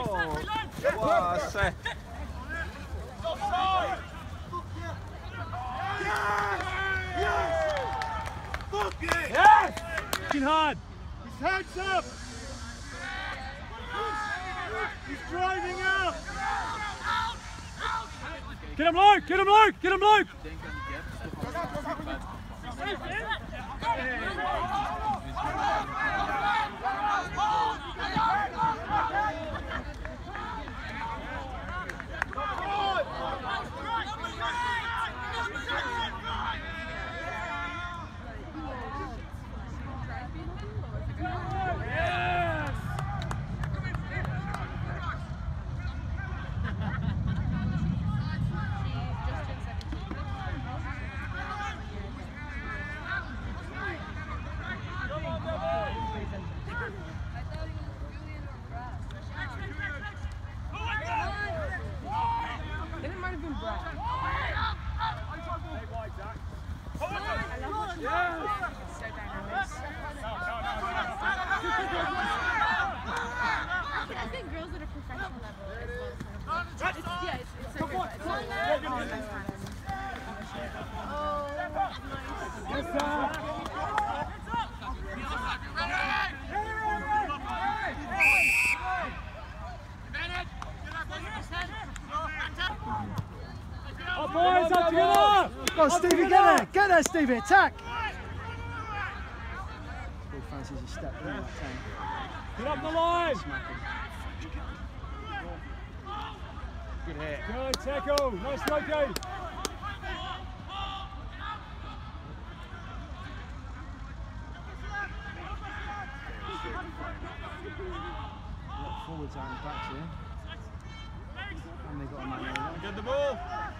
Wow, c'est... Yes! Working hard. His head's up. He's driving out. Get him, Luke! Get him, Luke! Get him, Luke! Go, Stevie, get there, Stevie, attack! Boy fancies a step in that tank. Get up the line! Good hit. Good tackle, nice locate! Forwards out and backs here. And they got a man over. Get the ball!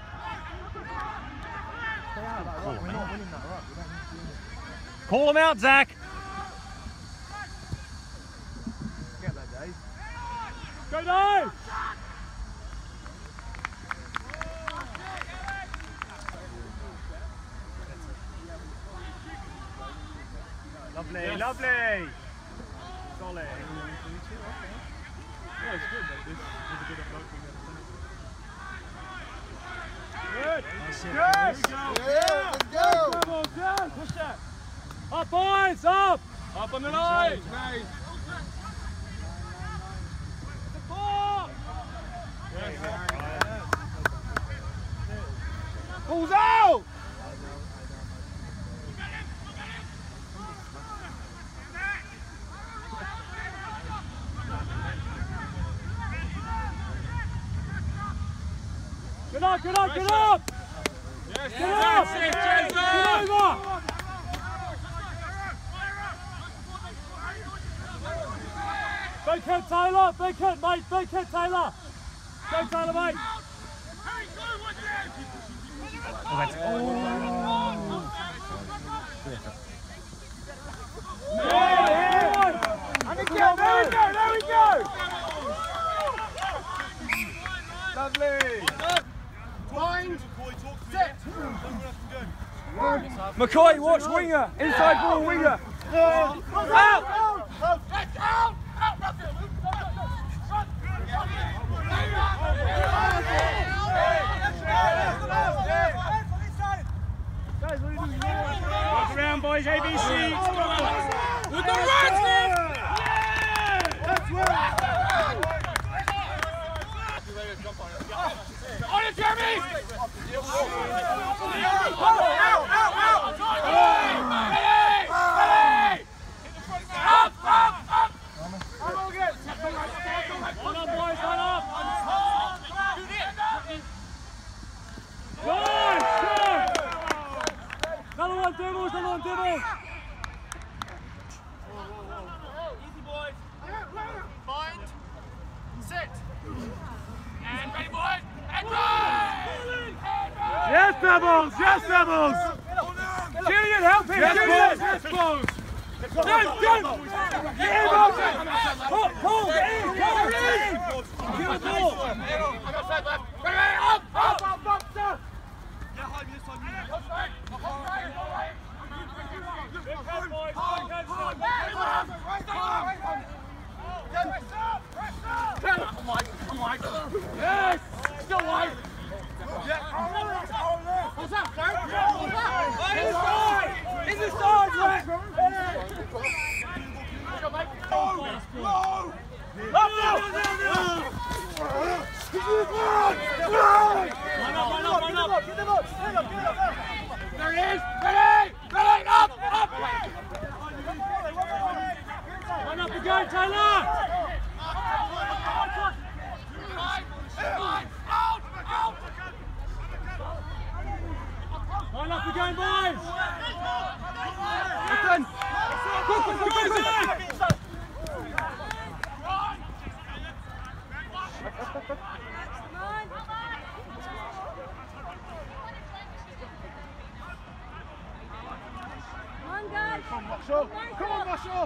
Stay out of that ruck. We're not winning that ruck. We don't need to win it. Call him out, Zach! Get that, Dave. Go, Dave! Lovely, yes. Lovely! Solid. Yeah, it's good. This is a good approach. Good. Yes. Yeah, let's go. Good. Push that. Up, boys, up. Up on the line. Nice. Support. Yes. Pulls out. Get up, get up, get up! Yes, get up! Get over! Big hit, Taylor! Big hit, mate! Big hit, Taylor! Go, Taylor, mate! Oh, that's... Oh! Yeah! And again, there we go, there we go! Lovely! Mind, set. McCoy, watch winger. Inside ball, winger. Out! Out! Walk around, boys. ABC. With the right hand. That's right. On it, Jeremy! Out! Up! Up! Up! I'm all good! Hold on, boys, hold up! Good! Good! Another one, Devils, another one, Devils! Easy, boys! Find, sit! And ready, boys! And run! Yes, Devils! Yes, Devils! Julian, help him! Yes, Julian! Yes, Devils! Get in, pull! Get in! Get in! Give the ball! Up! Up! Stop! Yeah, hide me this time. Big head, boys! Big head, boys! There it is! Ready! Ready! Up! Up! Run up again, Taylor! Run up again, boys! Listen! Quick! Marshall! Come on, Marshall!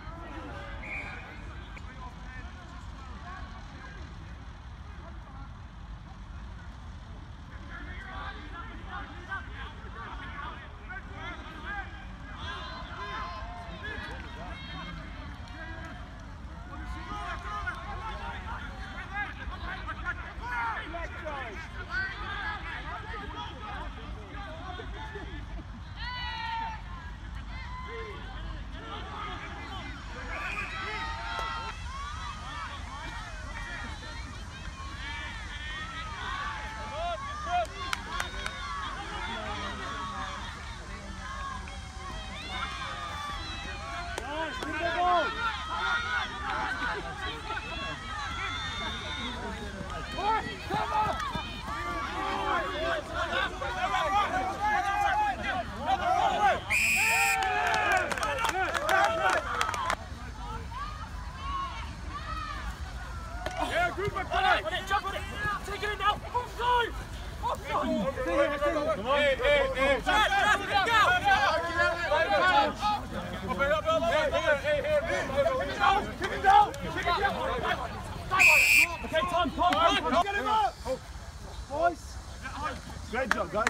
Great job, guys.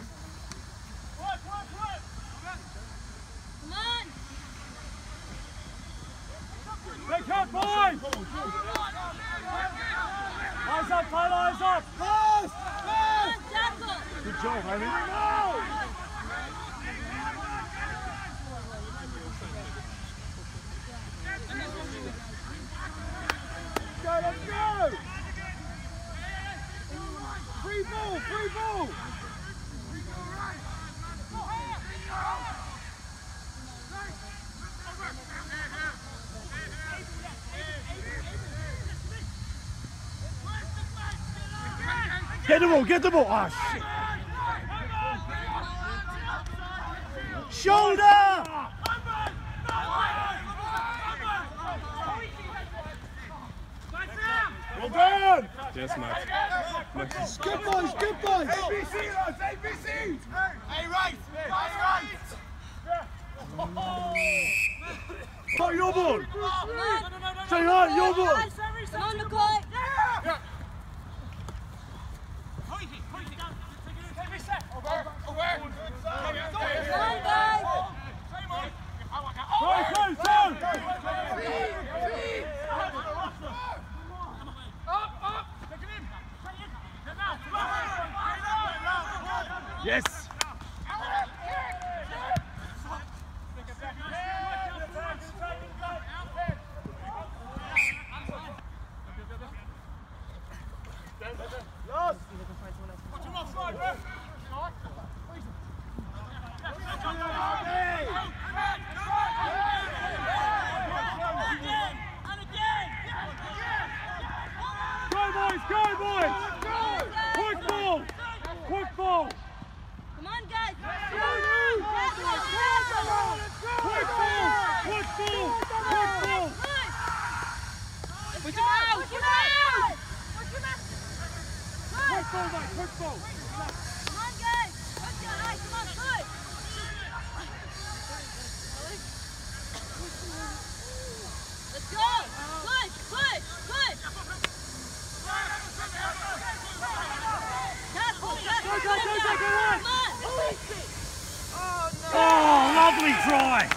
Come on! Big hit, boys! Eyes up, Tyler, eyes up! Come on, tackle! Good job, Harry. Let's go! Free ball! Free ball! Get the ball! Get the ball! Ah, shit! Shoulder! Well done! Yes, Matt. Good boys, good boys! ABC, lads, ABC! Hey, right! Hey, right! Oh, your ball! Say right, your ball! Come on, McCoy! Come on, guys! Yes! Go, boys! Quick ball! Quick ball! Come on, guys! Quick ball! Quick ball! Quick ball! Push him out! Push him out! Quick ball, mate! Quick ball! Come on, guys! Push your eye! Come on, push! Let's go! Push! Push! Push! Oh, lovely try!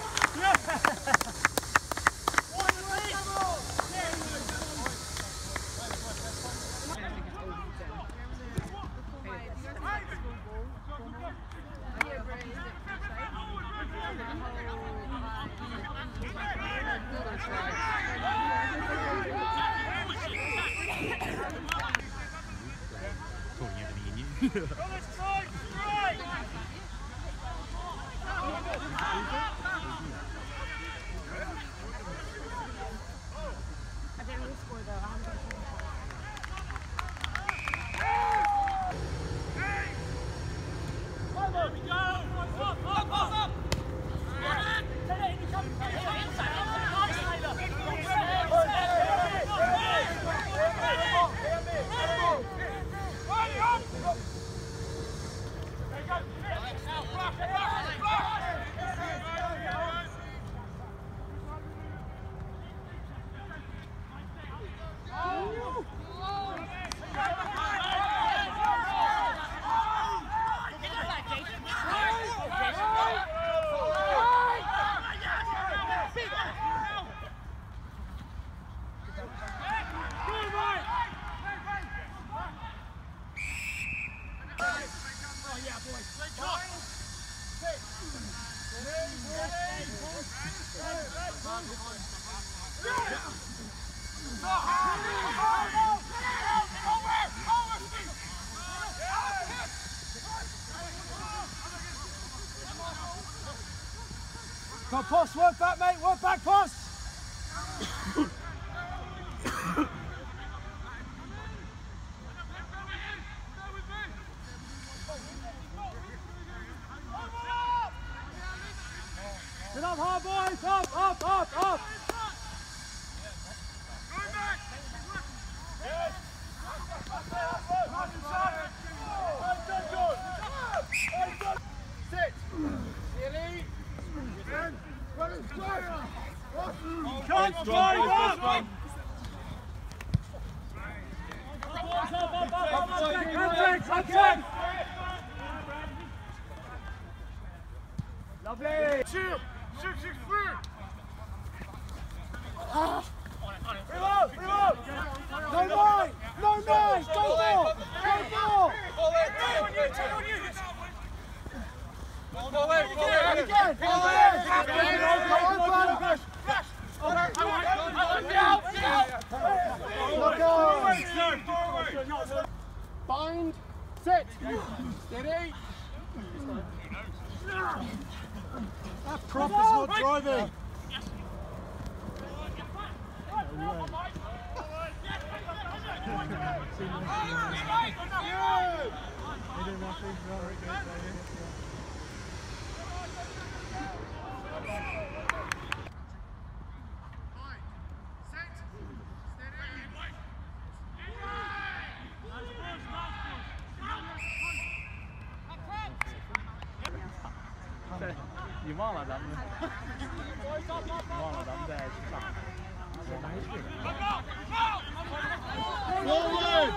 I didn't really score though. I'm gonna Come on, Poss, work back, mate, work back, Poss! Get up, hard boys! Up, up, up, up! Sit! Can't drive up! Contact! Lovely! Shoot! Shoot, shoot, through! Reload! Reload! No nine! No nine! Go more! Go more! Bind, sit, steady. That prop is not driving. You want adam mı? Want adam da Forward!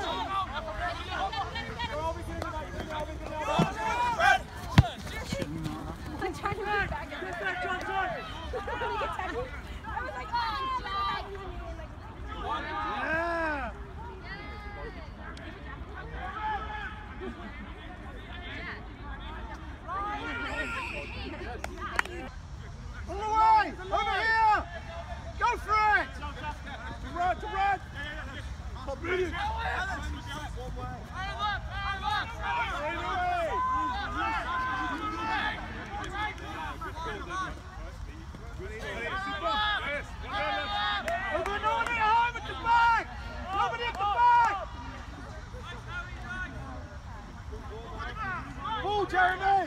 I'm trying to move back. I was like, Yeah! On the way! Over here! Go for it! To run, to run! Oh, brilliant! Over, nobody home at the back! Nobody at the back! Ball, Jeremy!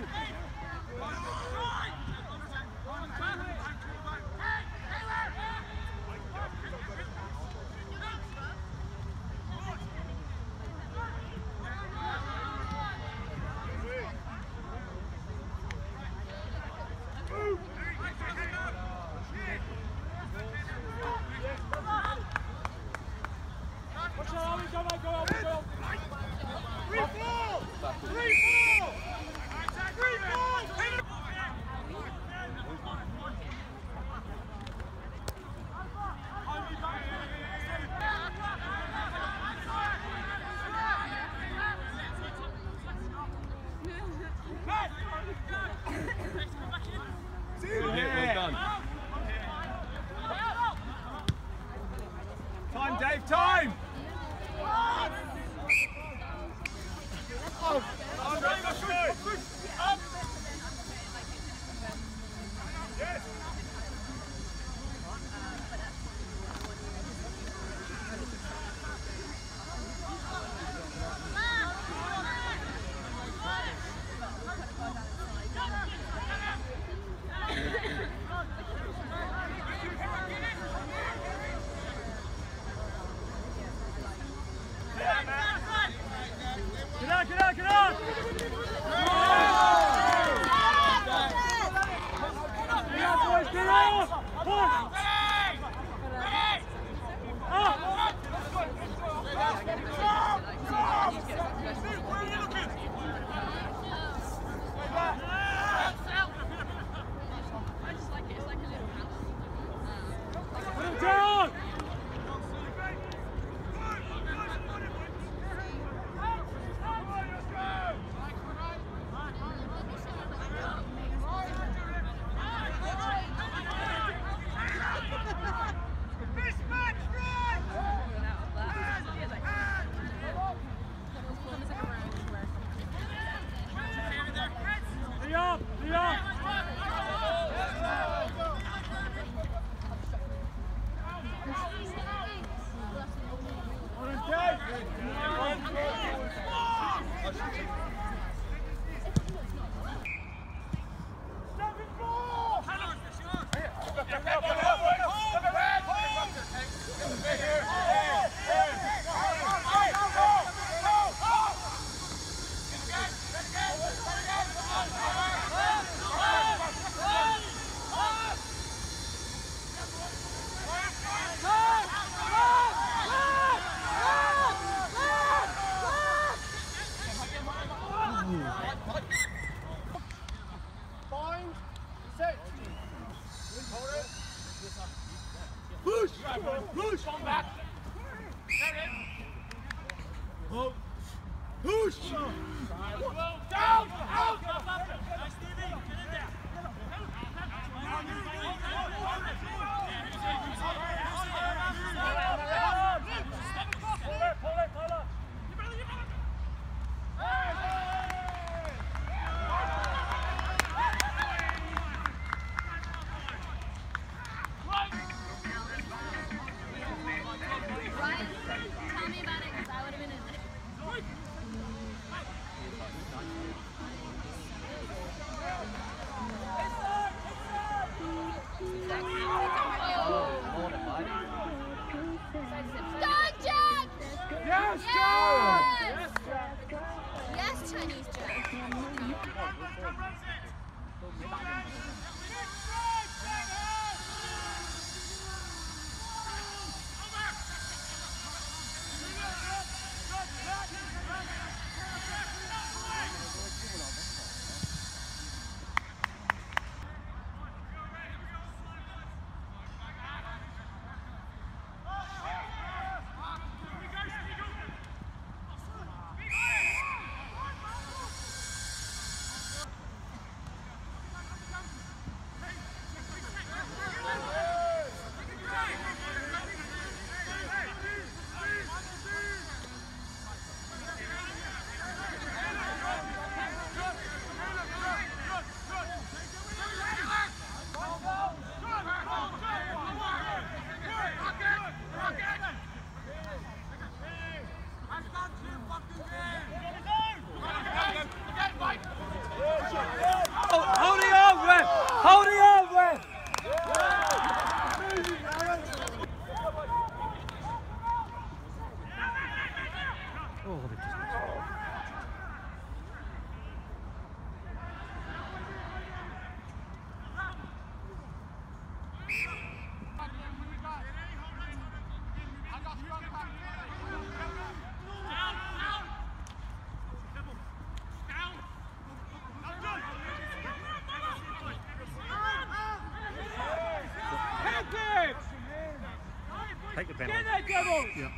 Take the penalty. Get that devil! Yeah.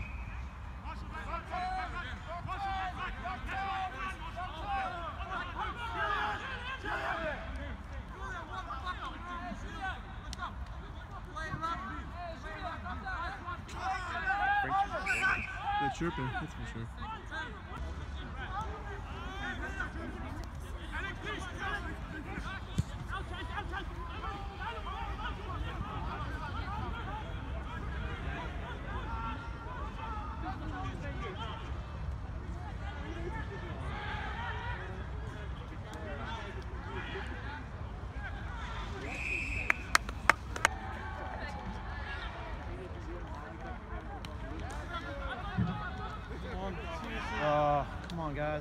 French. They're chirping, that's for sure. Come on, guys.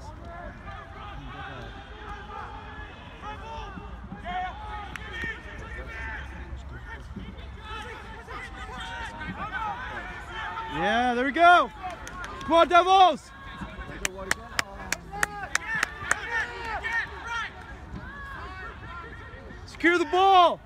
Yeah, there we go. Come on, Devils. Secure the ball.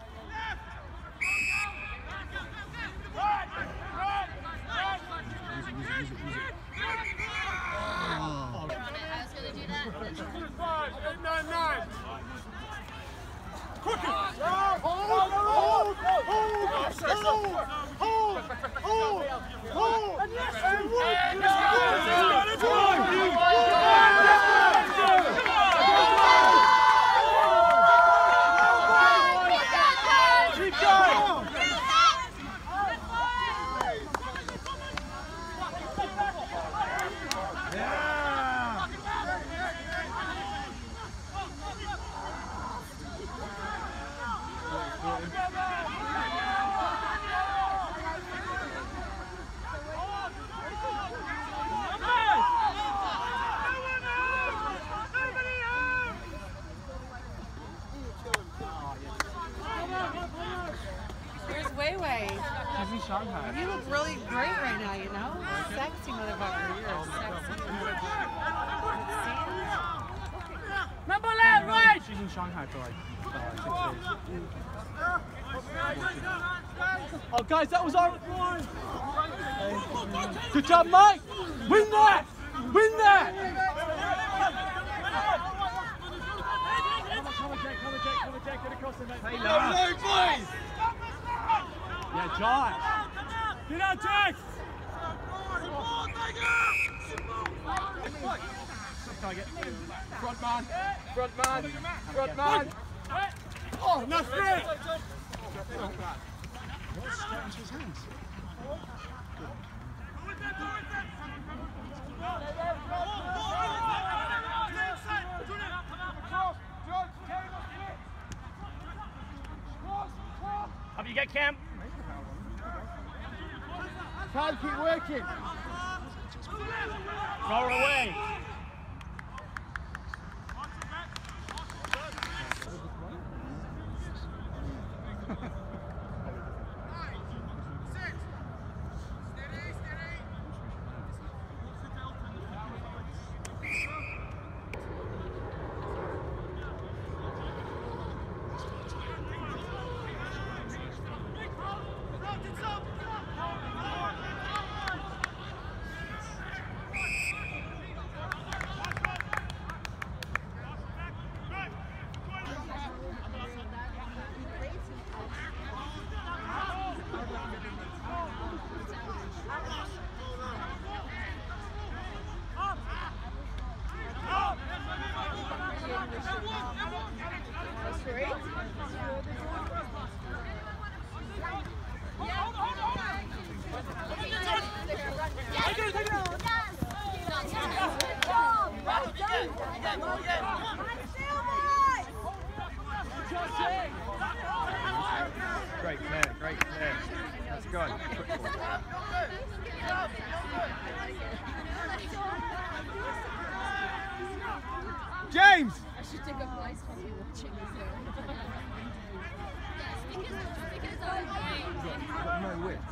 She's in Shanghai. You look really great right now, you know? Sexy motherfucker. You're sexy. Number left, right! She's in Shanghai for like 6 days. Oh, guys, that was our one. Good job, Mike. Win that! Win that! Come on, Jack, get across the net. Hey, no, please! Yeah, Josh. Get out, Jack! Front man. Front man. Oh, that's great! What's straight into his hands? Up you get, Cam. Time, keep working. Throw her away. Great clear. Let's go. James! I should take a nice coffee watching this though. Yes, because You've got no width.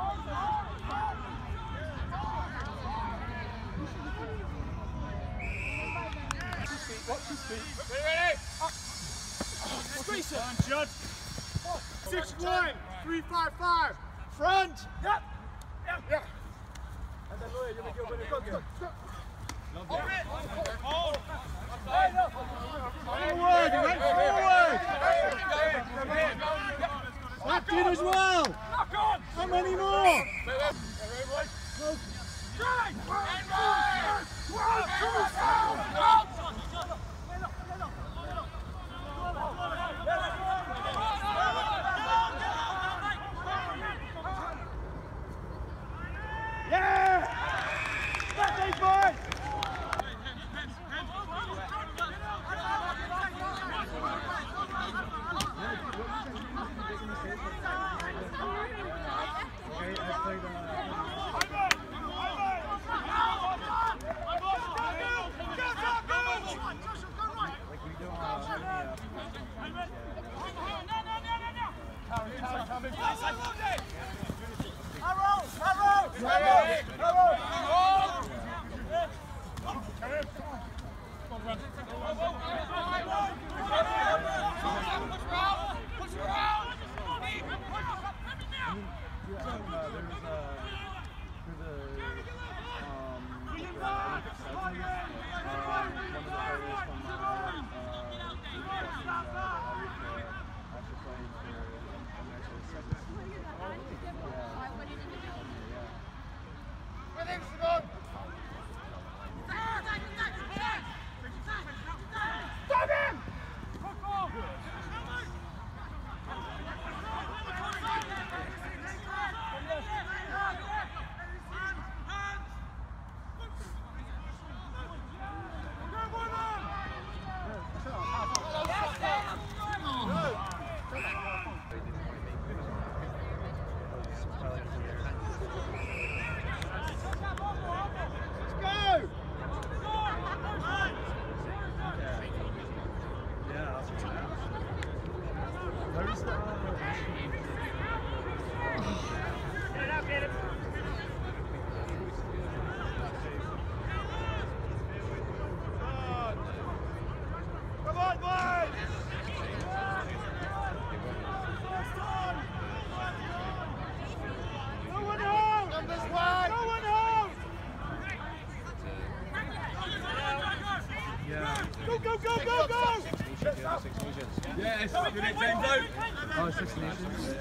Watch his feet. Ready? Squeeze it. Judge. 6-1, 3-5-5. Front. Yep. Yep. And then Lloyd, you're going to go. Hold. Forward. He went forward. Left in as well. How many more? Yes, good exam out. Oh, Six Nations.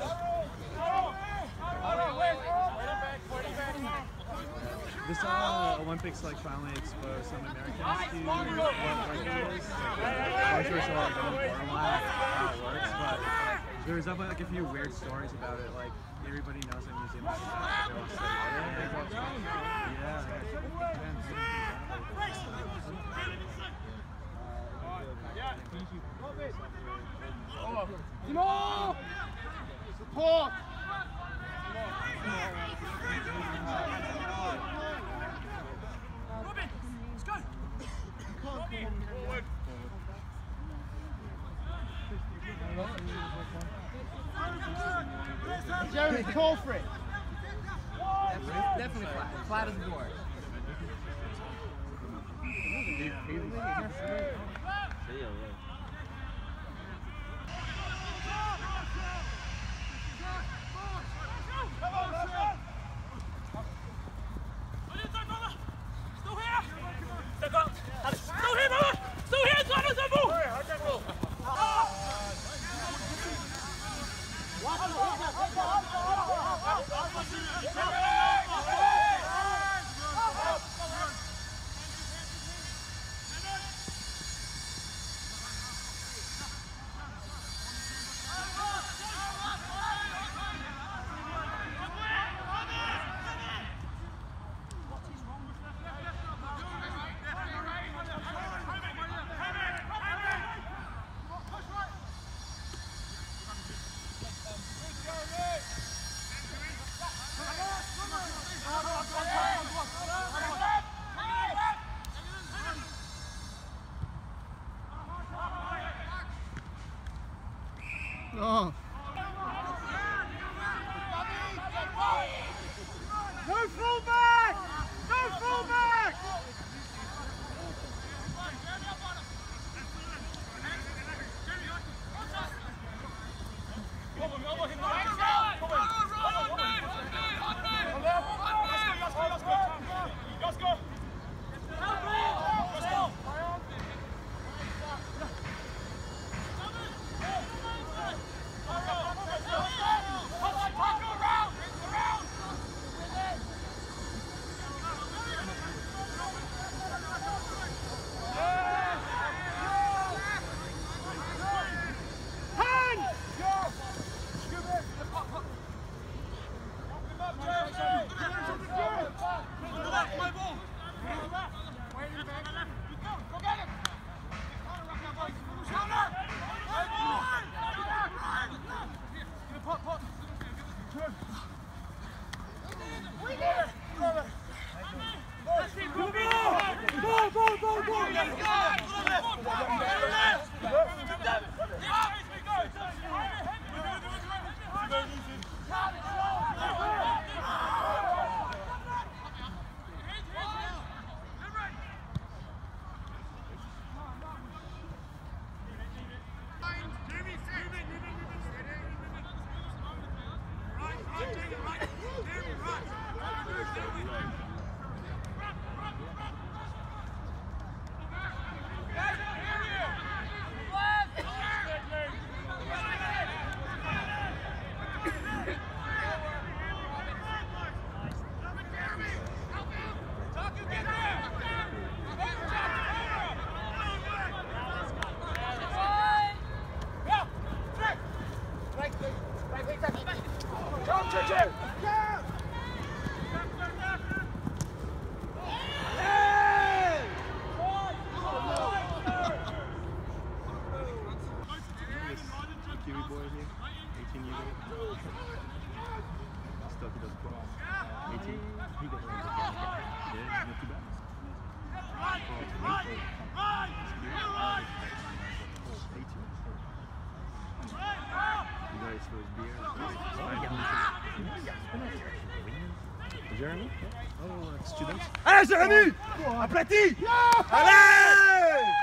This Olympics like finally exposed some Americans to what rugby is. I'm sure it's a lot going for a while how it works, but there's definitely like a few weird stories about it. Like everybody knows in New Zealand that they lost their No! Support! Robin, let's go. Forward. Jeremy, call for it. Definitely flat. Flat as a board. Kiwi boy here, 18 years old. Still he does well. 18. He got one. Yeah, he's not too bad. You guys for his beer. Jeremy? Oh, students. Allez, Jérémy! Aplati! Allez!